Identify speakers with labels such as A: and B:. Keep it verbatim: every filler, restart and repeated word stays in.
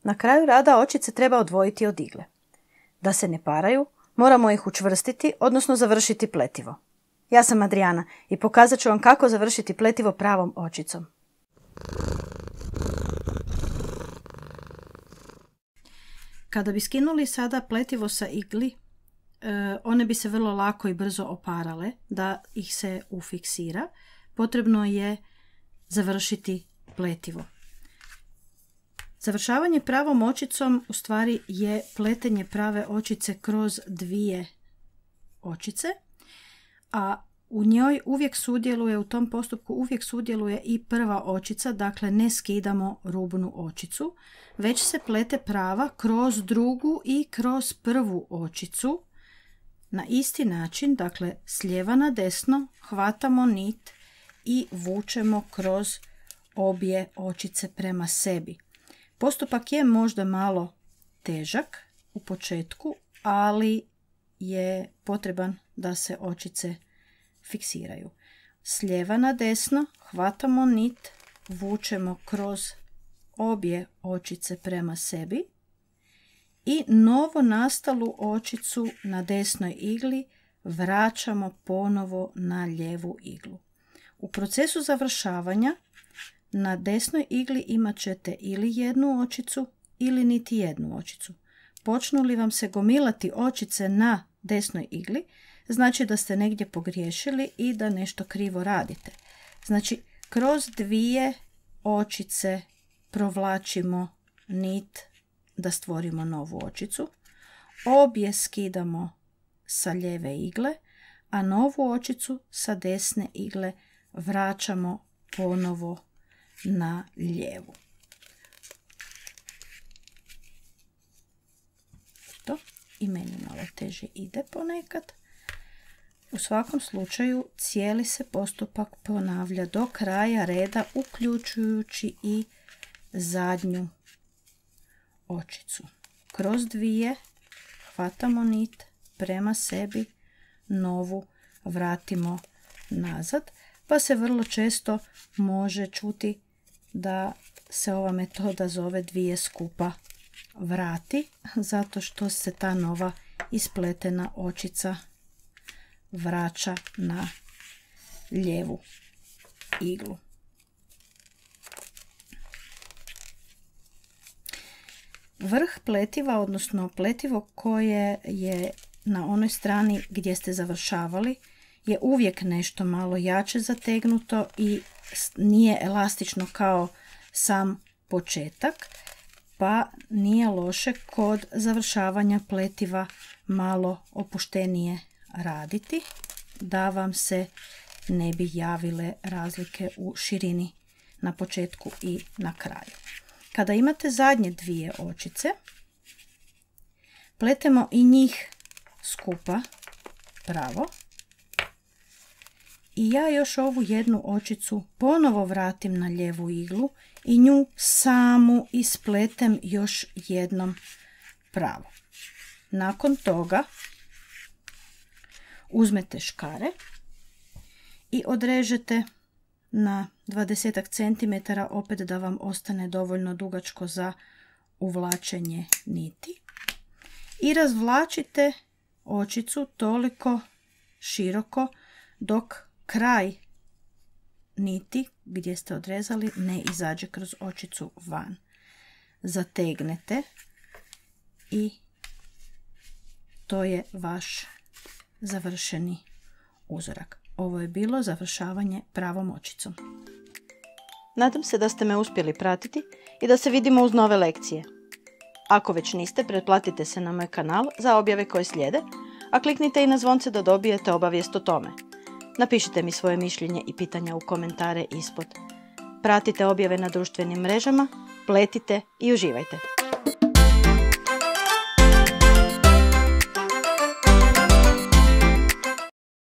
A: Na kraju rada očice treba odvojiti od igle. Da se ne paraju, moramo ih učvrstiti, odnosno završiti pletivo. Ja sam Adriana i pokazat ću vam kako završiti pletivo pravom očicom. Kada bi skinuli sada pletivo sa igli, one bi se vrlo lako i brzo oparale. Da ih se ufiksira, potrebno je završiti pletivo. Završavanje pravom očicom u stvari je pletenje prave očice kroz dvije očice, a u njoj uvijek sudjeluje, u tom postupku uvijek sudjeluje i prva očica, dakle ne skidamo rubnu očicu, već se plete prava kroz drugu i kroz prvu očicu. Na isti način, dakle s lijeva na desno, hvatamo nit i vučemo kroz obje očice prema sebi. Postupak je možda malo težak u početku, ali je potreban da se očice fiksiraju. S lijeva na desno hvatamo nit, vučemo kroz obje očice prema sebi i novo nastalu očicu na desnoj igli vraćamo ponovo na lijevu iglu. U procesu završavanja na desnoj igli imat ćete ili jednu očicu ili niti jednu očicu. Počnu li vam se gomilati očice na desnoj igli, znači da ste negdje pogriješili i da nešto krivo radite. Znači, kroz dvije očice provlačimo nit da stvorimo novu očicu. Obje skidamo sa lijeve igle, a novu očicu sa desne igle vraćamo ponovo na lijevu. To i meni malo teže ide ponekad. U svakom slučaju cijeli se postupak ponavlja do kraja reda, uključujući i zadnju očicu. Kroz dvije hvatamo nit prema sebi, novu vratimo nazad, pa se vrlo često može čuti da se ova metoda zove dvije skupa vrati, zato što se ta nova ispletena očica vraća na lijevu iglu. Vrh pletiva, odnosno pletivo koje je na onoj strani gdje ste završavali, je uvijek nešto malo jače zategnuto i nije elastično kao sam početak, pa nije loše kod završavanja pletiva malo opuštenije raditi, da vam se ne bi javile razlike u širini na početku i na kraju. Kada imate zadnje dvije očice, pletemo i njih skupa pravo. I ja još ovu jednu očicu ponovo vratim na lijevu iglu i nju samu ispletem još jednom pravo. Nakon toga uzmete škare i odrežete na dvadesetak centimetara, opet da vam ostane dovoljno dugačko za uvlačenje niti. I razvlačite očicu toliko široko dok kraj niti gdje ste odrezali ne izađe kroz očicu van. Zategnete i to je vaš završeni uzorak. Ovo je bilo završavanje pravom očicom. Nadam se da ste me uspjeli pratiti i da se vidimo uz nove lekcije. Ako već niste, pretplatite se na moj kanal za objave koje slijede, a kliknite i na zvonce da dobijete obavijest o tome. Napišite mi svoje mišljenje i pitanja u komentare ispod. Pratite objave na društvenim mrežama, pletite i uživajte!